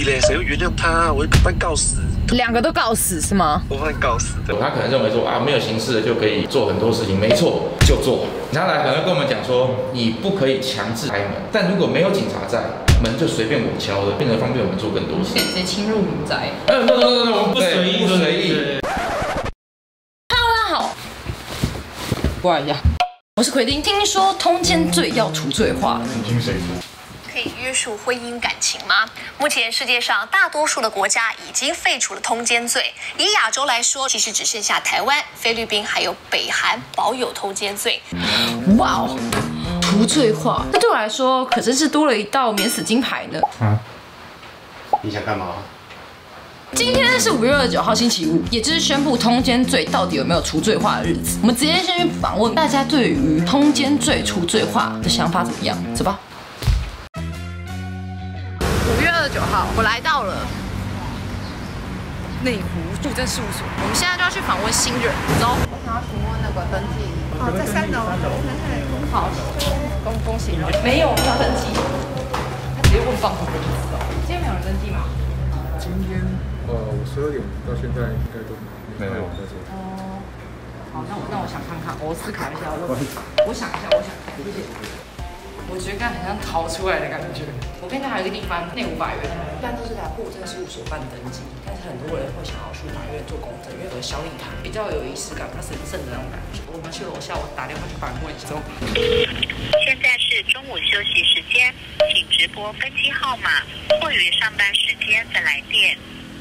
嘞，谁会原谅他？我会把他告死。 两个都告死是吗？ 我把他告死的。 他可能认为说啊，没有刑事的就可以做很多事情，没错，就做。警察来可能跟我们讲说，你不可以强制开门，但如果没有警察在，门就随便我敲的，变得方便我们做更多事。 可以直接侵入民宅。 no， 我们不随意，不随意。 Hello， 大家好，过来一下，我是奎丁。听说通奸罪要除罪化， 你听谁说？ 可以约束婚姻感情吗？目前世界上大多数的国家已经废除了通奸罪。以亚洲来说，其实只剩下台湾、菲律宾还有北韩保有通奸罪。 哇哦，除罪化，那对我来说可真是多了一道免死金牌呢。 你想干嘛？ 今天是5月29号星期五，也就是宣布通奸罪到底有没有除罪化的日子。我们直接先去访问大家对于通奸罪除罪化的想法怎么样？走吧。5月29号，我来到了内湖户政事务所，我们现在就要去访问新人，走。 我想要询问那个登记。哦，在3楼。好，恭喜你。 没有登记，直接问放什么意思哦？今天没有人登记吗？ 今天我12点到现在应该都没有在做。 哦，好，那我想看看，我思考一下，我想一下，谢谢。我觉得刚才很像逃出来的感觉。我跟你讲，还有一个地方，内湖法院，一般都是来户政事务所办登记，但是很多人会想要去法院做公证，因为有小礼堂比较有仪式感，比较神圣的那种感觉。我们去楼下，我打电话去法院问一下。 现在是中午休息时间，请直拨分机号码，或于上班时间再来电。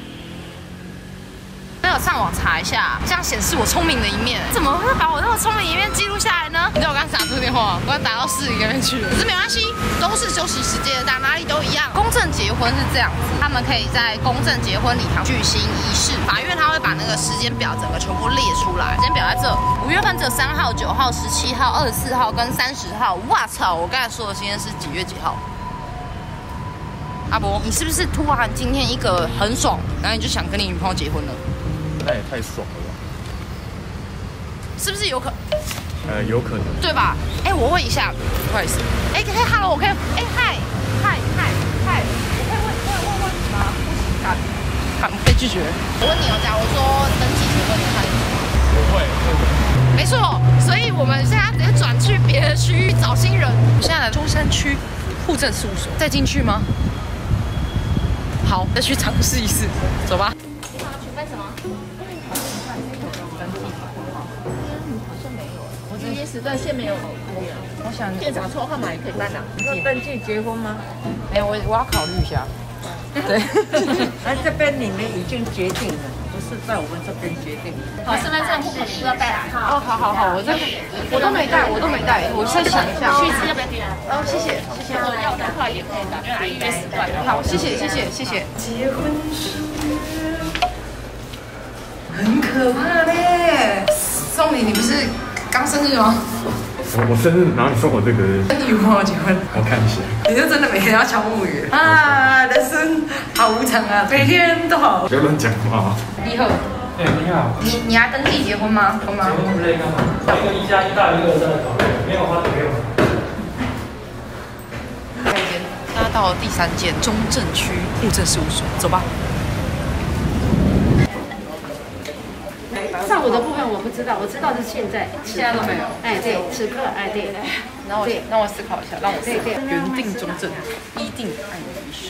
那我上网查一下，这样显示我聪明的一面，怎么会把我那么聪明的一面记录下来呢？你知道我刚打这个电话，我刚打到市里那边去了，可是没关系，都是休息时间，打哪里都一样。公证结婚是这样子，他们可以在公证结婚礼堂举行仪式，法院他会把那个时间表整个全部列出来，时间表在这，5月份只有3号、9号、17号、24号跟30号。哇操！我刚才说的今天是几月几号？阿伯，你是不是突然今天一个很爽，然后你就想跟你女朋友结婚了？ 那也太爽了吧？ 是不是有可？ 有可能。 对吧？哎，我问一下，不好意思，哎，Hello， 我可以，哎，嗨，我可以问你吗？不行，敢被拒绝。我问你哦，假如说登记结婚，你看不会。 没错，所以我们现在直接转去别的区域找新人。我现在来中山区户政事务所，再进去吗？好，再去尝试一次，走吧。 你想要举办什么？今天时段现没有我想现场抽号码也可以办啊。 你说登记结婚吗？ 没有，我要考虑一下。对， 那这边你们已经决定了，不是在我们这边决定。 好，身份证、户口你都要带来。 哦，好，我都没带，我再想一下。 须知要不要给啊？ 哦，谢谢。 要的话也可以打电话预约时段。 好，谢谢。 结婚书很可怕嘞。 送你不是刚生日吗？ 我生日，然后你送我这个， 跟你女朋友结婚， 我看一下。 你就真的每天要敲木鱼啊？人生好无常啊，每天都好。 不要乱讲话。 你好。 哎，你好。 你来登记结婚吗？婚吗？ 结婚不累干嘛？一个1+1大于2在考虑，没有话就没有。 大家到了第3间中正区户政事务所，走吧。 上午的部分我不知道，我知道是现在都没有。 哎，对，此刻，哎，对。 让我思考一下，让我思考。原定中正，依定按仪式。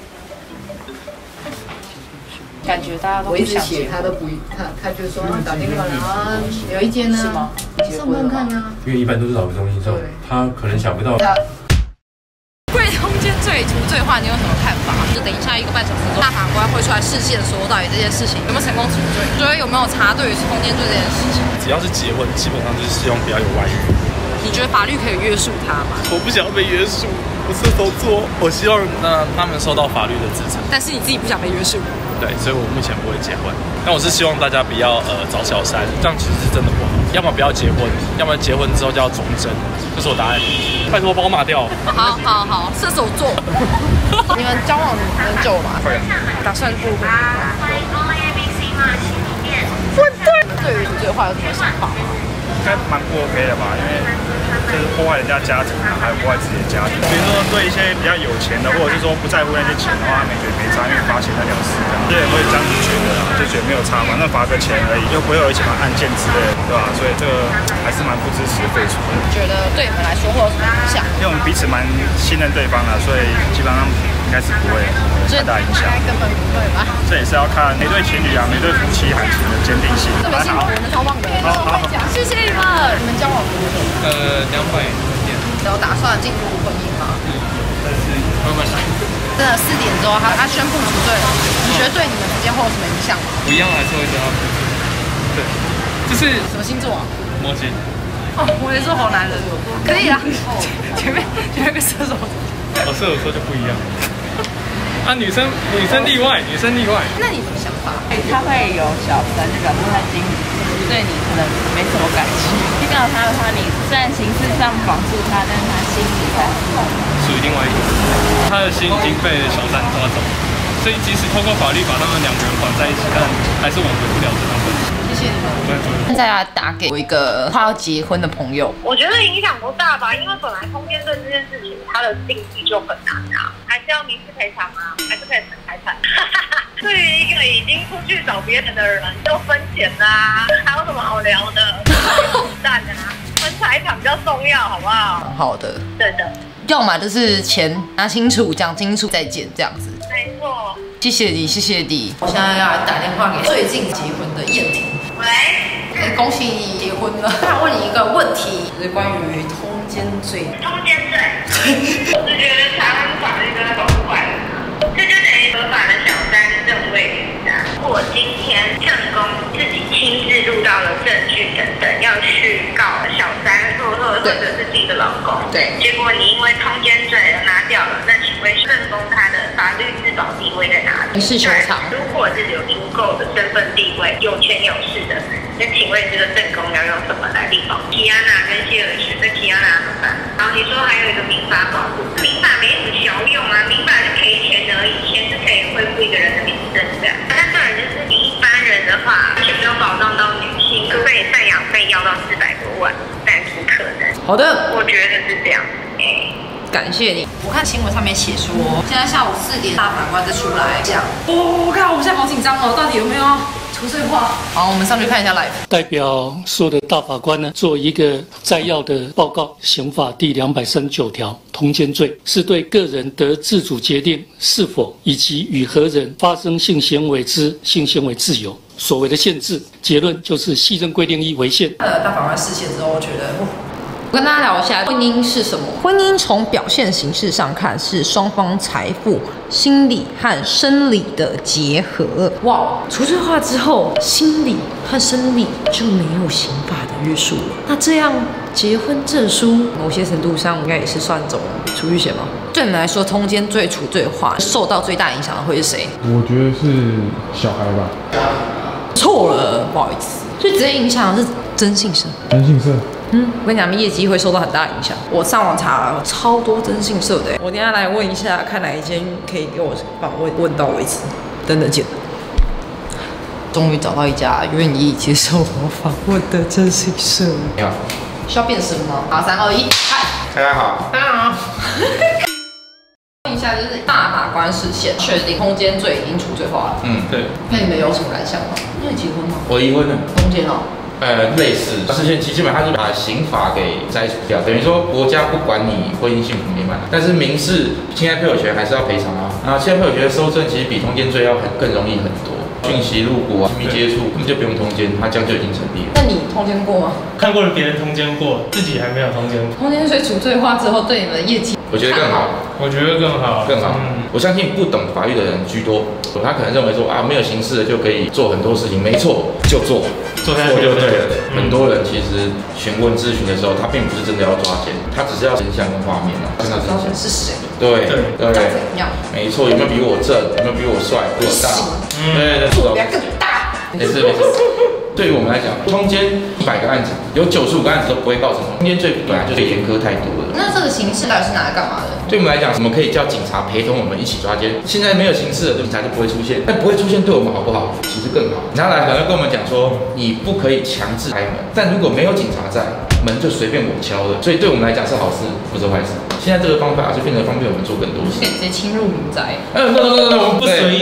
感觉大家都不想结婚， 他都不，他就说打电话了，有一间呢， 是吗？ 上班看呢。 因为一般都是老中心送，他可能想不到。 对通奸罪除罪化，你有什么看法？就等一下1个半小时之后，大法官会出来释宪说到底这件事情有没有成功除罪，觉得有没有查对于通奸罪这件事情？ 只要是结婚，基本上就是希望不要有外遇。 你觉得法律可以约束他吗？ 我不想要被约束，我射手座，我希望他们受到法律的支撑。 但是你自己不想被约束。 对，所以我目前不会结婚。但我是希望大家不要找小三，这样其实是真的不好。要么不要结婚，要么结婚之后就要忠贞，这是我答案。拜托帮我码掉。 好，射手座。你们交往很久吗？打算不婚？对于除罪化有什么想法吗？ 应该蛮不 OK 的吧，因为就是破坏人家家庭啊，还有破坏自己的家庭。比如说对一些比较有钱的，或者是说不在乎那些钱的话，他们觉得没差。 差，因为罚钱才了事，这也会这样子觉得啊，就觉得没有差嘛，那罚个钱而已，又不会有什么案件之类的，对吧？所以这个还是蛮不支持废除的。 觉得对你们来说会有什么影响？ 因为我们彼此蛮信任对方的，所以基本上应该是不会太大影响。 根本不会吧？ 这也是要看每对情侣啊，每对夫妻感情的坚定性。 这么辛苦，我们超棒的。好，谢谢你们。你们交往多久 ？200年。 有打算进入婚姻吗？ 但是慢慢来。 真的4点之后，他宣布除罪了，你觉得对你们之间会有什么影响吗？ 我一样还是会对他负责。对，就是什么星座啊？ 摩羯。 哦，摩羯座好男人，可以啊。前面有一个射手座。 射手座就不一样。啊，女生例外，女生例外。 那你什么想法？ 他会有小三，就表示他心里对你可能没什么感情。遇到他的话，你虽然形式上绑住他，但是他心里还是属于另外一个。他的心已经被小三抓走，所以即使透过法律把他们2个人绑在一起，但还是挽回不了这段婚姻。 谢谢你们。现在要打给我一个快要结婚的朋友。 我觉得影响不大吧，因为本来通奸罪这件事情，它的定义就很难啊，还是要民事赔偿啊，还是可以分财产。对于一个已经出去找别人的人，就分钱啊，还有什么好聊的？蛋啊，分财产比较重要，好不好？ 好的。 对的。 要么就是钱拿清楚、讲清楚再见这样子。 没错。 谢谢你，谢谢你。我现在要来打电话给最近结婚的燕婷。 喂。 恭喜你结婚了。想问你一个问题，就是关于通奸罪。 通奸罪，我是觉得台湾法律真的搞坏了，这就等于合法的小三正位离散。如果今天正宫自己亲自录到了证据等等，要去告小三或者是自己的老公， 对， 结果你因为通奸罪而拿掉了，那请问正宫他的法律自保地位在哪里？ 民事求偿。 如果是有足够的身份地位、有权有势的，那请问这个正宫要用什么来立保？提安娜跟谢尔逊，那提安娜怎么办？然后你说还有一个民法保护，民法没什么效用啊，民法是赔钱而已，钱是可以恢复一个人的名声的。但当然就是你一般人的话，而且没有保障到女性，除非你赡养费要到400多万，但不可能。 好的， 我觉得是这样。 感谢你。我看新闻上面写说，现在下午4点，大法官再出来讲。我看我现在好紧张哦，到底有没有除罪化？好，我们上去看一下 live。 代表所有的大法官呢，做一个摘要的报告。刑法第239条，通奸罪是对个人得自主决定是否以及与何人发生性行为之性行为自由所谓的限制。结论就是系政规定1违宪。 大法官释宪之后，我觉得。我跟大家聊一下婚姻是什么。婚姻从表现形式上看，是双方财富、心理和生理的结合。哇，除罪化之后，心理和生理就没有刑法的约束了。那这样结婚证书，某些程度上应该也是算种处遇险吗？对你们来说，通奸罪除罪化受到最大影响的会是谁？ 我觉得是小孩吧。 错了，不好意思。最直接影响的是征信社。 征信社。 我跟你讲，业绩会受到很大的影响。我上网查了超多征信社的，我等一下来问一下，看哪一间可以给我访问到为止。等等见。终于找到一家愿意接受我访问的征信社。 你好。 需要变声吗？好，3、2、1，嗨！ 大家好。 大家好。问一下，就是大法官释宪，确定通奸罪已经除罪化了。 对。 那你们有什么感想吗？你有结婚吗？ 我离婚了。 通奸哦。 类似释宪基本上是把刑法给摘除掉，等于说国家不管你婚姻幸福美满，但是民事侵害配偶权还是要赔偿啊。那侵害配偶权的搜证其实比通奸罪要更容易很多，讯息入股啊、亲密接触根本就不用通奸，它这样就已经成立了。 那你通奸过吗？ 看过了别人通奸过，自己还没有通奸过。 通奸罪除罪化之后，对你们的业绩， 我觉得更好。 我觉得更好， 更好。我相信不懂法律的人居多，他可能认为说啊，没有刑事的就可以做很多事情，没错，就做。做就对了。很多人其实询问咨询的时候，他并不是真的要抓奸，他只是要真相跟画面嘛，看到真相是谁？ 对， 长怎样？ 没错，有没有比我正？有没有比我帅？比我大？对， 做比他更大。 没事。对于我们来讲，通奸100个案子，有95个案子都不会告成通奸罪，本来就严苛太多了。 那这个刑事到底是拿来干嘛的？ 对我们来讲，我们可以叫警察陪同我们一起抓奸。现在没有刑事的，警察就不会出现。但不会出现对我们好不好？其实更好。警察来可能跟我们讲说，你不可以强制开门，但如果没有警察在，门就随便我敲了。所以对我们来讲是好事，不是坏事。现在这个方法就变得方便我们做更多事。 可以直接侵入民宅。 我们不随意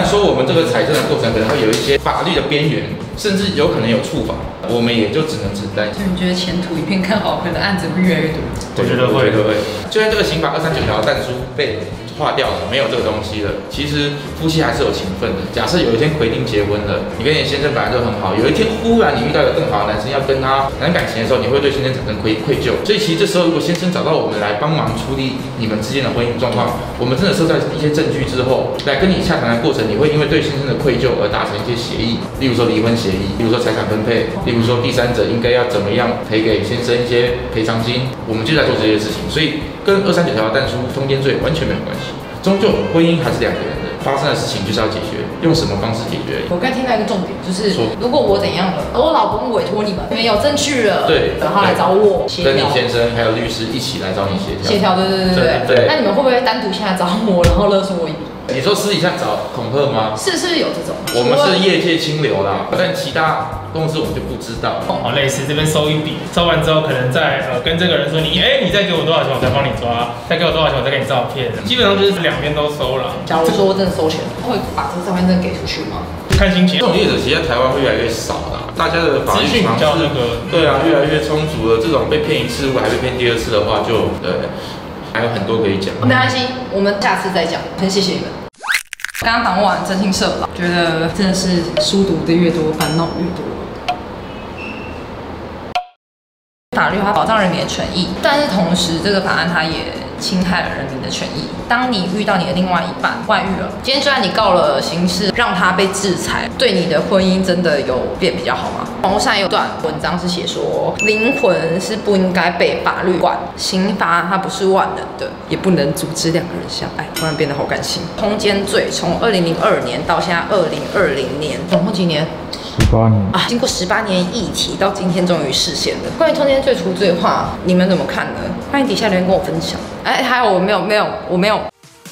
说我们这个采证的过程可能会有一些法律的边缘，甚至有可能有触法，我们也就只能担心。 所以你觉得前途一片看好，可能案子会越来越多？ 我觉得会。 就算这个刑法239条弹书被划掉了，没有这个东西了，其实夫妻还是有情分的。假设有一天奎丁结婚了，你跟你先生本来就很好，有一天忽然你遇到一个更好的男生要跟他谈感情的时候，你会对先生产生愧疚。所以其实这时候如果先生找到我们来帮忙处理你们之间的婚姻状况，我们真的收到一些证据之后，来跟你洽谈的过程，你会因为对先生的愧疚而达成一些协议，例如说离婚协议，例如说财产分配，例如说第三者应该要怎么样赔给先生一些赔偿金，我们就在做这些事情，所以跟239条弹书通奸罪完全没有关系。终究婚姻还是两个人的，发生的事情就是要解决，用什么方式解决？ 我刚听到一个重点，就是如果我怎样了，我老公委托你们，因为有证据了，对，然后来找我协调， 跟你先生还有律师一起来找你协调。 协调，对。那你们会不会单独下来找我，然后勒索我一笔？ 你说私底下找恐吓吗？ 是有这种。 我们是业界清流啦，但其他公司我们就不知道。 好，类似这边收一笔，收完之后可能再跟这个人说你再给我多少钱，我再帮你抓，再给我多少钱，我再给你照片。基本上就是两边都收了。 假如说我真的收钱，会把这个照片真的给出去吗？ 看心情。 这种业者其实在台湾会越来越少啦，大家的法律常识对啊越来越充足了。这种被骗一次，如果还被骗第二次的话，就还有很多可以讲。 没关系，我们下次再讲。很谢谢你们。刚刚访问征信社了，觉得真的是书读的越多，烦恼越多。法律它保障人民的权益，但是同时这个法案它也侵害了人民的权益。当你遇到你的另外一半外遇了，今天就算你告了刑事，让他被制裁，对你的婚姻真的有变比较好吗？网络上有段文章是写说，灵魂是不应该被法律管，刑罚它不是万能的，也不能阻止两个人相爱。突然变得好感性。通奸罪从2002年到现在2020年，总共几年？18年啊！经过18年议题，到今天终于实现了。关于通奸罪除罪化，你们怎么看呢？欢迎底下留言跟我分享。还有我没有。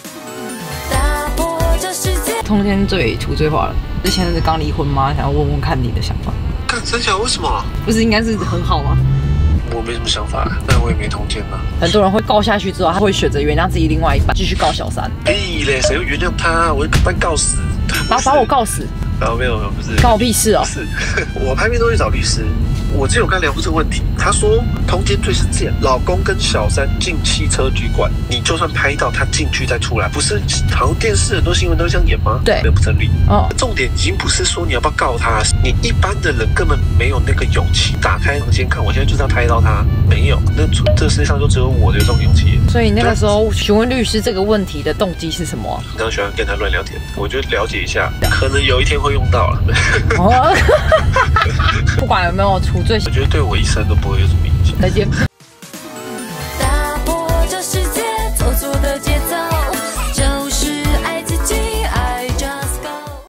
通奸罪除罪化了，之前是刚离婚吗？想要问问看你的想法。 干真假？为什么？ 不是应该是很好吗？ 我没什么想法，但我也没通奸啊。 很多人会告下去之后，他会选择原谅自己另外一半，继续告小三。 屁嘞，谁会原谅他？我会把他告死。 把我告死？ 没有，不是。 关我屁事哦！ 不是，我拍片都会找律师。我之前有跟他聊过这个问题，他说通奸罪是这样，老公跟小三进汽车旅馆，你就算拍到他进去再出来，不是好像电视很多新闻都这样演吗？ 对， 那不成立。 哦， 重点已经不是说你要不要告他，你一般的人根本没有那个勇气打开房间看，我现在就是要拍到他，没有。那这个世界上就只有我有这种勇气。 所以那个时候询问律师这个问题的动机是什么？ 非常喜欢跟他乱聊天，我就了解一下，可能有一天会用到了。 哦，不管有没有除罪， 我觉得对我一生都不会有什么影响。 再见。